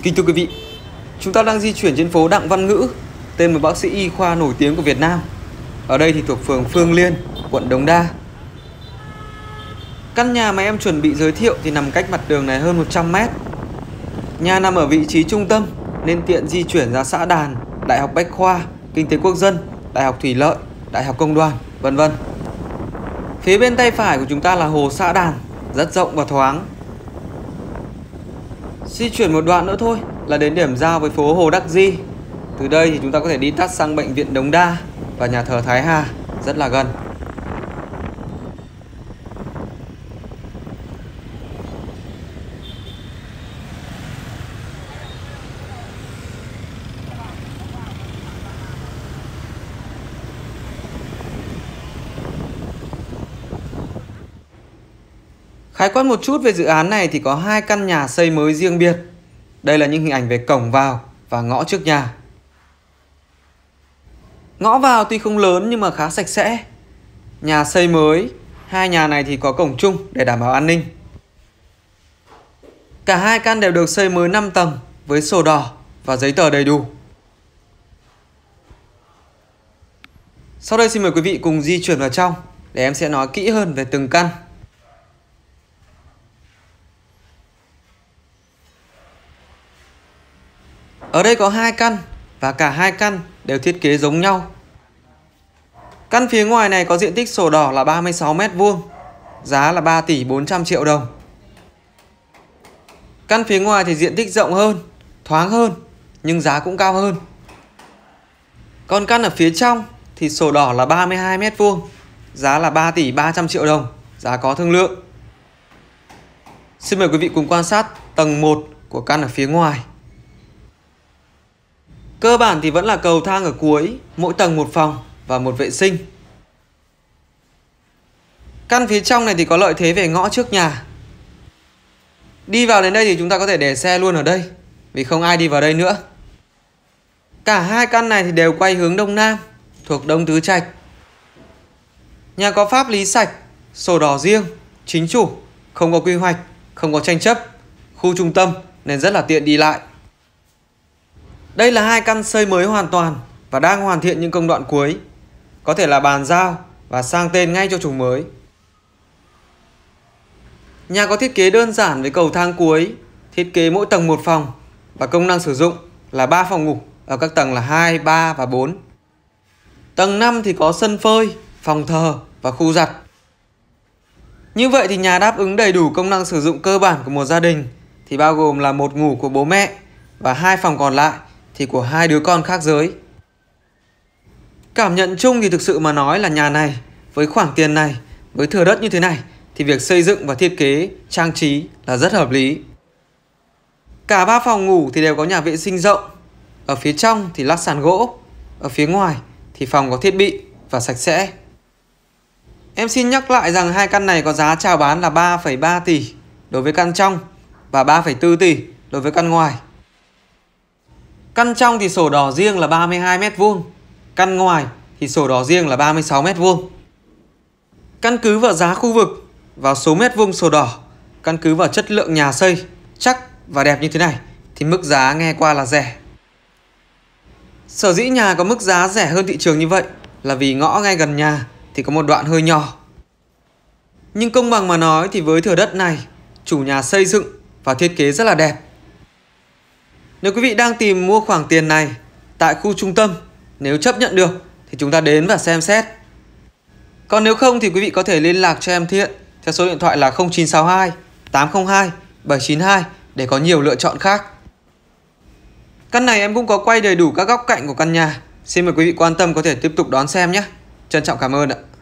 Kính thưa quý vị, chúng ta đang di chuyển trên phố Đặng Văn Ngữ, tên một bác sĩ y khoa nổi tiếng của Việt Nam. Ở đây thì thuộc phường Phương Liên, quận Đống Đa. Căn nhà mà em chuẩn bị giới thiệu thì nằm cách mặt đường này hơn 100 mét. Nhà nằm ở vị trí trung tâm nên tiện di chuyển ra xã Đàn, Đại học Bách khoa, Kinh tế Quốc dân, Đại học Thủy lợi, Đại học Công đoàn, vân vân. Phía bên tay phải của chúng ta là hồ xã Đàn, rất rộng và thoáng. Di chuyển một đoạn nữa thôi là đến điểm giao với phố Hồ Đắc Di. Từ đây thì chúng ta có thể đi tắt sang bệnh viện Đống Đa và nhà thờ Thái Hà, rất là gần. Khái quát một chút về dự án này thì có 2 căn nhà xây mới riêng biệt. Đây là những hình ảnh về cổng vào và ngõ trước nhà. Ngõ vào tuy không lớn nhưng mà khá sạch sẽ. Nhà xây mới, 2 nhà này thì có cổng chung để đảm bảo an ninh. Cả 2 căn đều được xây mới 5 tầng với sổ đỏ và giấy tờ đầy đủ. Sau đây xin mời quý vị cùng di chuyển vào trong để em sẽ nói kỹ hơn về từng căn. Ở đây có 2 căn và cả 2 căn đều thiết kế giống nhau. Căn phía ngoài này có diện tích sổ đỏ là 36 m², giá là 3 tỷ 400 triệu đồng. Căn phía ngoài thì diện tích rộng hơn, thoáng hơn nhưng giá cũng cao hơn. Còn căn ở phía trong thì sổ đỏ là 32 m², giá là 3 tỷ 300 triệu đồng, giá có thương lượng. Xin mời quý vị cùng quan sát tầng 1 của căn ở phía ngoài. Cơ bản thì vẫn là cầu thang ở cuối, mỗi tầng một phòng và một vệ sinh. Căn phía trong này thì có lợi thế về ngõ trước nhà. Đi vào đến đây thì chúng ta có thể để xe luôn ở đây, vì không ai đi vào đây nữa. Cả 2 căn này thì đều quay hướng đông nam, thuộc Đông Tứ Trạch. Nhà có pháp lý sạch, sổ đỏ riêng, chính chủ, không có quy hoạch, không có tranh chấp, khu trung tâm nên rất là tiện đi lại. Đây là 2 căn xây mới hoàn toàn và đang hoàn thiện những công đoạn cuối, có thể là bàn giao và sang tên ngay cho chủ mới. Nhà có thiết kế đơn giản với cầu thang cuối, thiết kế mỗi tầng một phòng và công năng sử dụng là 3 phòng ngủ ở các tầng là 2, 3 và 4. Tầng 5 thì có sân phơi, phòng thờ và khu giặt. Như vậy thì nhà đáp ứng đầy đủ công năng sử dụng cơ bản của một gia đình, thì bao gồm là một ngủ của bố mẹ và 2 phòng còn lại thì của 2 đứa con khác giới. Cảm nhận chung thì thực sự mà nói là nhà này với khoản tiền này, với thửa đất như thế này thì việc xây dựng và thiết kế, trang trí là rất hợp lý. Cả 3 phòng ngủ thì đều có nhà vệ sinh rộng. Ở phía trong thì lát sàn gỗ, ở phía ngoài thì phòng có thiết bị và sạch sẽ. Em xin nhắc lại rằng 2 căn này có giá chào bán là 3,3 tỷ đối với căn trong và 3,4 tỷ đối với căn ngoài. Căn trong thì sổ đỏ riêng là 32 m², căn ngoài thì sổ đỏ riêng là 36 m². Căn cứ vào giá khu vực, vào số m² sổ đỏ, căn cứ vào chất lượng nhà xây chắc và đẹp như thế này thì mức giá nghe qua là rẻ. Sở dĩ nhà có mức giá rẻ hơn thị trường như vậy là vì ngõ ngay gần nhà thì có một đoạn hơi nhỏ. Nhưng công bằng mà nói thì với thửa đất này, chủ nhà xây dựng và thiết kế rất là đẹp. Nếu quý vị đang tìm mua khoản tiền này tại khu trung tâm, nếu chấp nhận được thì chúng ta đến và xem xét. Còn nếu không thì quý vị có thể liên lạc cho em Thiện theo số điện thoại là 0962 802 792 để có nhiều lựa chọn khác. Căn này em cũng có quay đầy đủ các góc cạnh của căn nhà. Xin mời quý vị quan tâm có thể tiếp tục đón xem nhé. Trân trọng cảm ơn ạ.